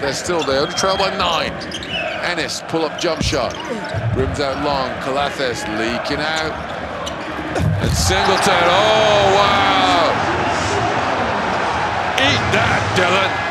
they're still there. Only trail by 9. Ennis, pull-up jump shot. Rims out long. Calathes leaking out. And Singleton. Oh, wow. Eat that, Dylan.